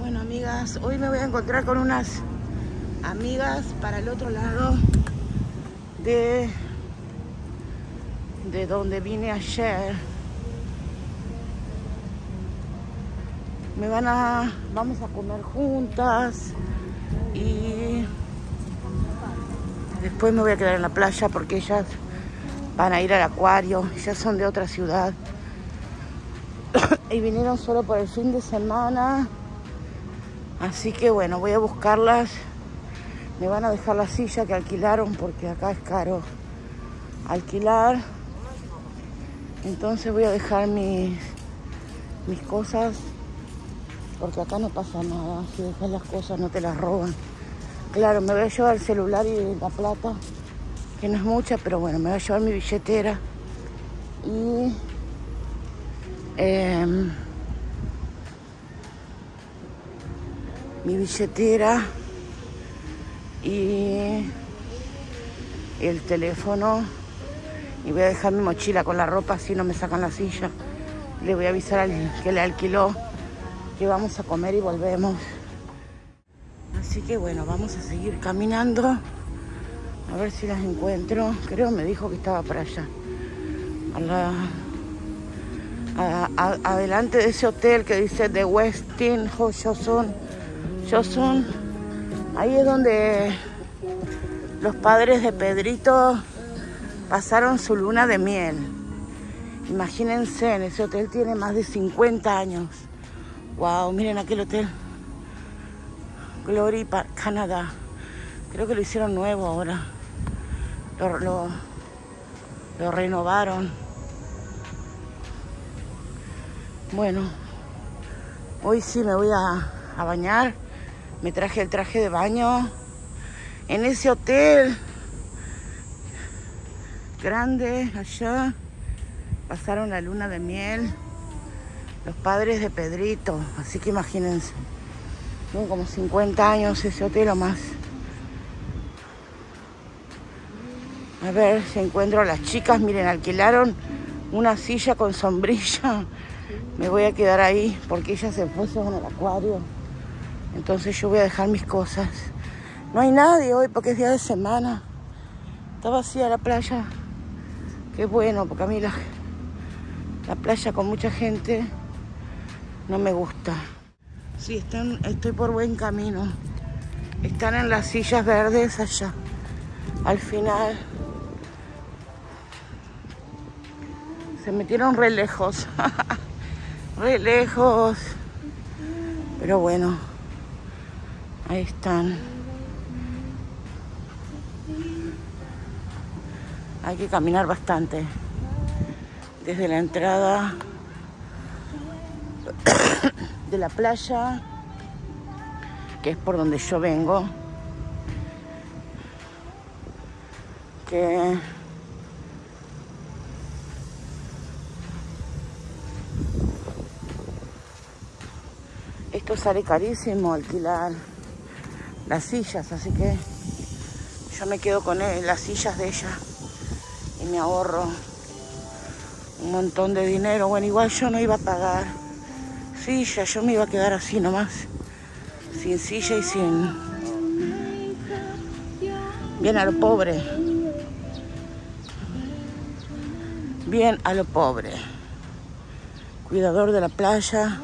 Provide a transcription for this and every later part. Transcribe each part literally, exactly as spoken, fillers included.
Bueno, amigas, hoy me voy a encontrar con unas amigas para el otro lado de, de donde vine ayer. Me van a, vamos a comer juntas y después me voy a quedar en la playa porque ellas van a ir al acuario. Ellas son de otra ciudad y vinieron solo por el fin de semana. Así que bueno, voy a buscarlas. Me van a dejar la silla que alquilaron porque acá es caro alquilar. Entonces voy a dejar mis, mis cosas porque acá no pasa nada. Si dejas las cosas no te las roban. Claro, me voy a llevar el celular y la plata, que no es mucha, pero bueno, me voy a llevar mi billetera y eh, mi billetera y el teléfono, y voy a dejar mi mochila con la ropa, así no me sacan la silla. Le voy a avisar al que le alquiló que vamos a comer y volvemos. Así que bueno, vamos a seguir caminando a ver si las encuentro. Creo me dijo que estaba para allá, a la, a, a, adelante de ese hotel que dice The Westin Joseon. Joseon, ahí es donde los padres de Pedrito pasaron su luna de miel. Imagínense, en ese hotel tiene más de cincuenta años. Wow, miren aquel hotel. Glory Park, Canadá. Creo que lo hicieron nuevo ahora. Lo, lo, lo renovaron. Bueno, hoy sí me voy a, a bañar. Me traje el traje de baño. En ese hotel grande allá pasaron la luna de miel los padres de Pedrito. Así que imagínense. Tiene como cincuenta años ese hotel o más. A ver si encuentro a las chicas. Miren, alquilaron una silla con sombrilla. Me voy a quedar ahí porque ellas se fueron al acuario. Entonces yo voy a dejar mis cosas. No hay nadie hoy porque es día de semana. Está vacía la playa. Qué bueno, porque a mí la, la playa con mucha gente no me gusta. Sí, están, estoy por buen camino. Están en las sillas verdes allá, al final. Se metieron re lejos. Re lejos. Pero bueno, ahí están. Hay que caminar bastante. Desde la entrada de la playa, que es por donde yo vengo, que esto sale carísimo alquilar las sillas, así que yo me quedo con él, las sillas de ella y me ahorro un montón de dinero. Bueno, igual yo no iba a pagar silla, yo me iba a quedar así nomás, sin silla y sin... Bien a lo pobre. Bien a lo pobre. Cuidador de la playa.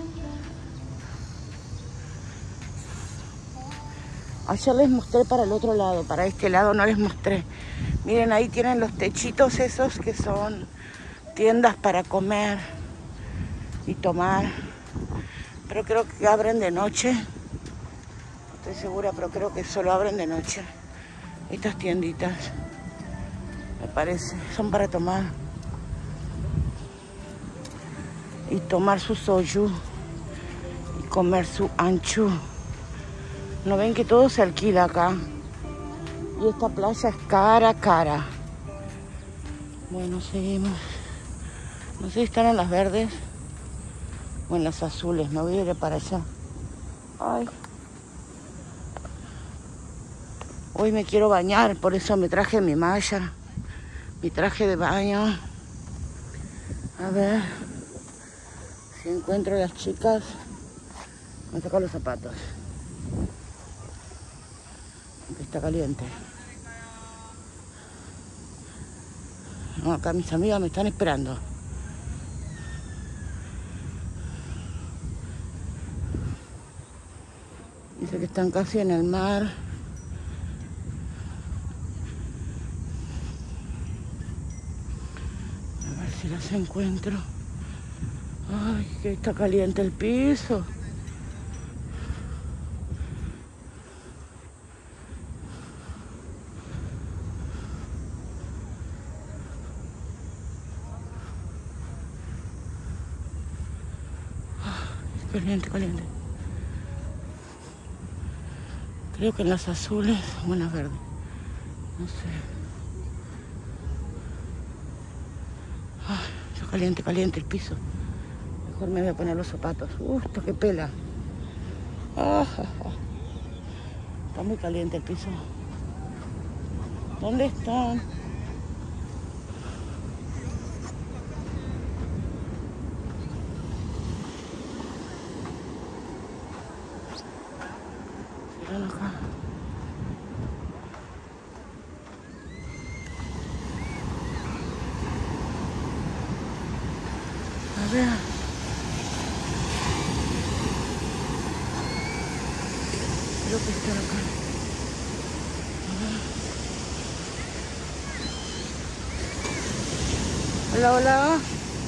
Ayer les mostré para el otro lado, para este lado no les mostré. Miren, ahí tienen los techitos esos que son tiendas para comer y tomar. Pero creo que abren de noche. No estoy segura, pero creo que solo abren de noche. Estas tienditas, me parece, son para tomar. Y tomar su soju. Y comer su anchu. ¿No ven que todo se alquila acá? Y esta playa es cara, cara. Bueno, seguimos. No sé si están en las verdes o en las azules. Me voy a ir para allá. Ay. Hoy me quiero bañar, por eso me traje mi malla, mi traje de baño. A ver si encuentro a las chicas Me saco los zapatos. Está caliente. No, acá mis amigas me están esperando. Dice que están casi en el mar. A ver si las encuentro. Ay, que está caliente el piso. Caliente, caliente. Creo que en las azules o en las verdes. No sé. Ay, está caliente, caliente el piso. Mejor me voy a poner los zapatos. Uf, esto que pela. Ah, está muy caliente el piso. ¿Dónde están? Acá. A ver. Creo que están acá. Hola, hola.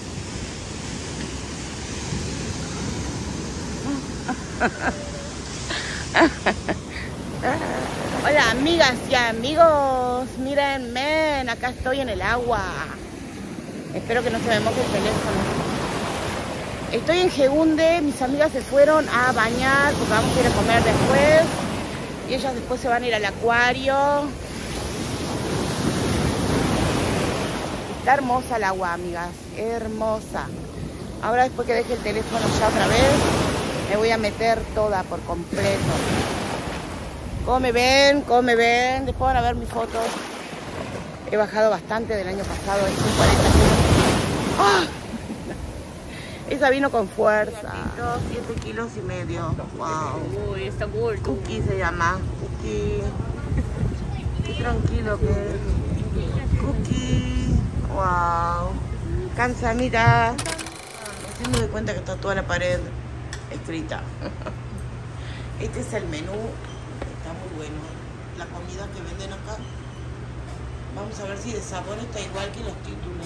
Hola amigas y amigos, mírenme, acá estoy en el agua. Espero que no se me moje el teléfono. Estoy en Geunde, mis amigas se fueron a bañar porque vamos a ir a comer después. Y ellas después se van a ir al acuario. Está hermosa el agua, amigas, hermosa. Ahora después que deje el teléfono ya otra vez, me voy a meter toda por completo. ¿Cómo me ven? ¿Cómo me ven? Después van a ver mis fotos. He bajado bastante del año pasado. Estoy cuarenta kilos. ¡Ah! Esa vino con fuerza. siete kilos y medio. Wow. Uy, está gordo. Cookie se llama. Cookie. Qué tranquilo que es. Cookie. Wow. Cansa, mira. Recién me doy cuenta que está toda la pared escrita. Este es el menú. Está muy bueno. La comida que venden acá. Vamos a ver si de sabor está igual que los títulos.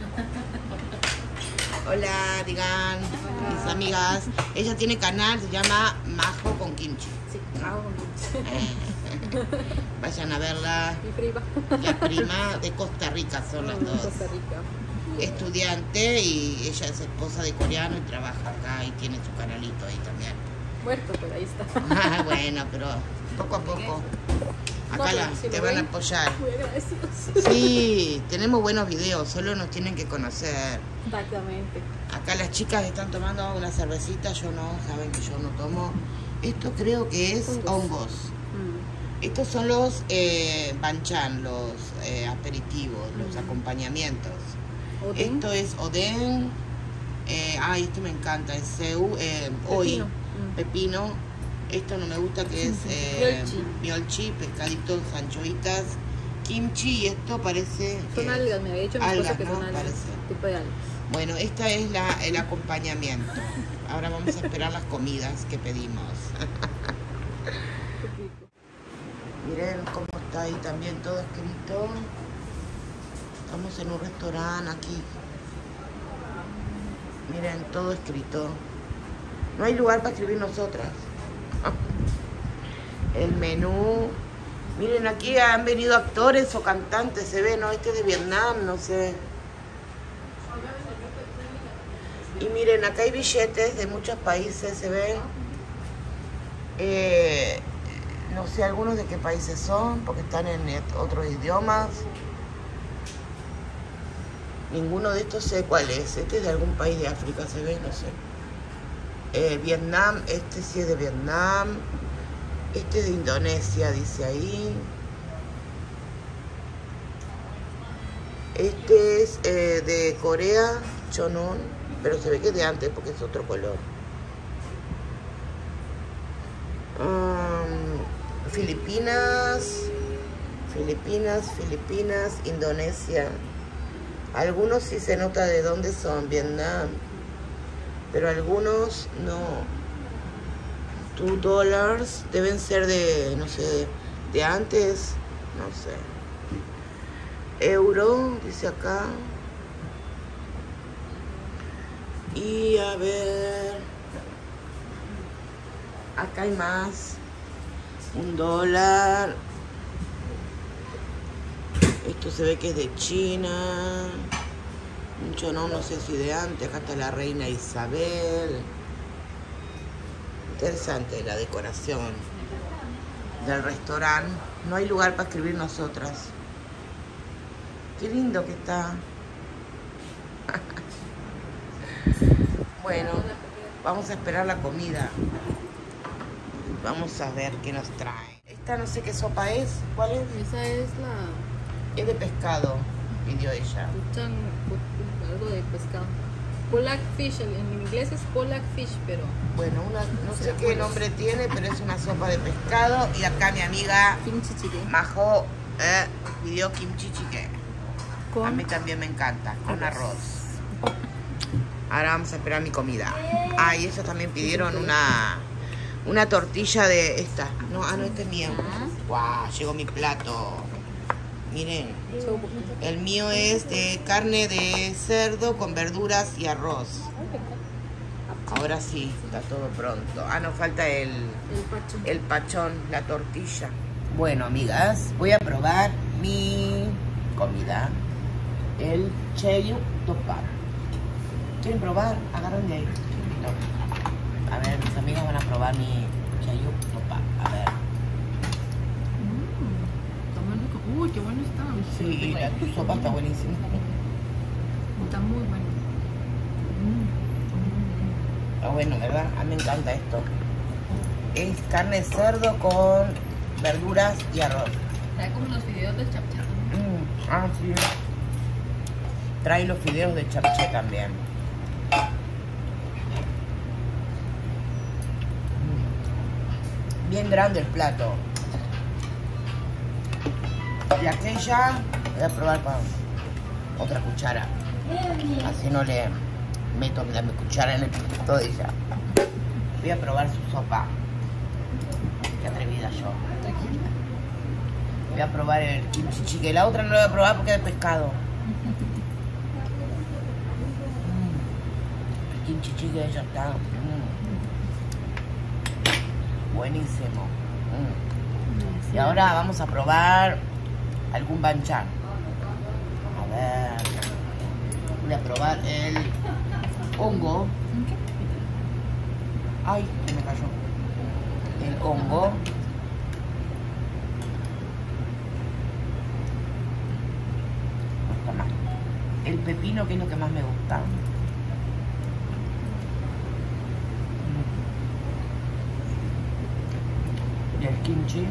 Hola, digan, hola. Mis amigas. Ella tiene canal, se llama Majo con Kimchi. Sí, Majo con Kimchi. Vayan a verla. Mi prima. La prima de Costa Rica son las dos. Costa Rica. Estudiante y ella es esposa de coreano y trabaja acá y tiene su canalito ahí también. Muerto, pero ahí está. Ah, bueno, pero poco a poco. Acá no, la, si te van ven, a apoyar. Muy agradecidos. Sí, tenemos buenos videos, solo nos tienen que conocer. Exactamente. Acá las chicas están tomando una cervecita, yo no, saben que yo no tomo. Esto creo que es hongos. hongos. Mm. Estos son los eh, banchan, los eh, aperitivos, mm. los acompañamientos. ¿Oden? Esto es oden. Eh, ay, esto me encanta, es seu, eh, hoy, mm. pepino. Esto no me gusta, que es eh, miolchi, pescaditos, anchoitas, kimchi, y esto parece... Son algas, me había dicho mi esposa que ¿no? son algas, tipo de algas. Bueno, esta es la, el acompañamiento. Ahora vamos a esperar las comidas que pedimos. Miren cómo está ahí también todo escrito. Estamos en un restaurante aquí. Miren, todo escrito. No hay lugar para escribir nosotras. El menú. Miren, aquí han venido actores o cantantes, se ve, ¿no? Este es de Vietnam, no sé. Y miren, acá hay billetes de muchos países, se ven. Eh, no sé algunos de qué países son, porque están en otros idiomas. Ninguno de estos sé cuál es. Este es de algún país de África, se ve, no sé. Eh, Vietnam, este sí es de Vietnam. Este es de Indonesia, dice ahí. Este es eh, de Corea, Chonon, pero se ve que es de antes porque es otro color. Filipinas, Filipinas, Filipinas, Indonesia. Algunos sí se nota de dónde son, Vietnam, pero algunos no. Two dollars deben ser de, no sé, de, de antes, no sé. Euro, dice acá. Y a ver, acá hay más. Un dólar. Esto se ve que es de China. Mucho no, no sé si de antes. Acá está la reina Isabel. Interesante la decoración del restaurante. No hay lugar para escribir nosotras. Qué lindo que está. Bueno, vamos a esperar la comida. Vamos a ver qué nos trae. Esta no sé qué sopa es. ¿Cuál es? Esa es la... Es de pescado, pidió ella. Puchan, pu- algo de pescado. Pollock fish, en en inglés es pollock fish, pero... Bueno, una, no sé qué nombre tiene, pero es una sopa de pescado. Y acá mi amiga Kimchi jjigae. Majo eh, pidió kimchi jjigae. Con A mí también me encanta, con arroz. Ahora vamos a esperar mi comida. Ah, y ellos también pidieron una, una tortilla de esta. No, ah, no, este es mío. Guau, llegó mi plato. Miren, el mío es de carne de cerdo con verduras y arroz. Ahora sí, está todo pronto. Ah, nos falta el, el pacho. el pachón, la tortilla. Bueno, amigas, voy a probar mi comida. El cheyu topap. ¿Quieren probar? Agarran de ahí. A ver, mis amigas van a probar mi cheyu topap. A ver. Está muy rico. Uy, qué bueno está. Sí, la tu sopa está buenísima. Está muy bueno. Está bueno, ¿verdad? A mí me encanta esto. Es carne de cerdo con verduras y arroz. Está como los videos del chapchap. Mm, ah, sí. Trae los fideos de chapché también. Mm. Bien grande el plato. Y aquella voy a probar con otra cuchara. Así no le meto la mi cuchara en el plato de ella. Voy a probar su sopa. Qué atrevida yo. Voy a probar el kimchi jjigae. La otra no la voy a probar porque es de pescado. Mm. El kimchi jjigae ya está. Mm. Buenísimo. Mm. Y ahora vamos a probar algún banchan. A ver. Voy a probar el hongo. Ay, se me cayó. El hongo. El pepino, que es lo que más me gusta. Y el kimchi.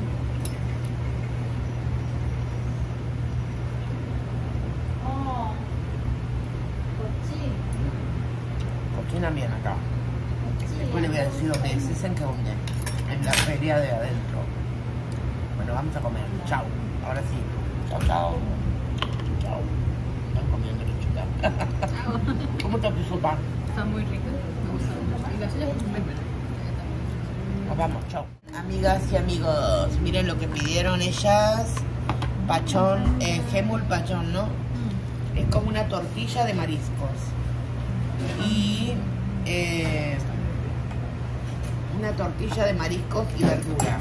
Cocinan bien acá. Después les voy a decir dónde es. Dicen que dónde. En la feria de adentro. Bueno, vamos a comer. Chao. Ahora sí. Chao, chao. Chao. Están comiendo los chicas. ¿Cómo está tu sopa? Está muy rica. Me gusta mucho. Y la suya es muy buena. Nos vamos, chao. Amigas y amigos, miren lo que pidieron ellas. Pachón, eh, gemul pachón, ¿no? Es como una tortilla de mariscos. Y eh, una tortilla de mariscos y verdura.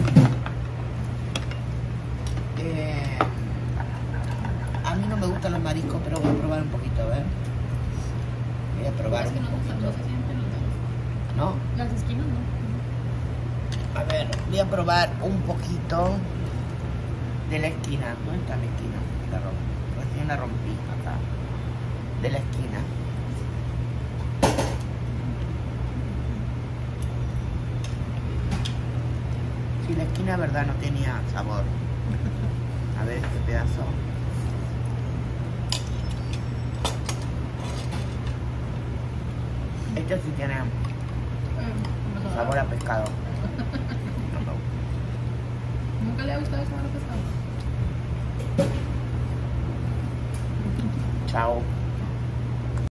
Eh, a mí no me gustan los mariscos, pero voy a probar un poquito, ¿ver? Voy a probar Es que un no gustan, no poquito. se sienten los dedos. ¿No? Las esquinas no. A ver, voy a probar un poquito de la esquina. ¿Dónde está la esquina? La rompí. Recién la rompí acá. De la esquina. Sí, la esquina, verdad, no tenía sabor. A ver este pedazo. Este sí tiene sabor a pescado. Nunca le ha gustado comer pescado. Chao.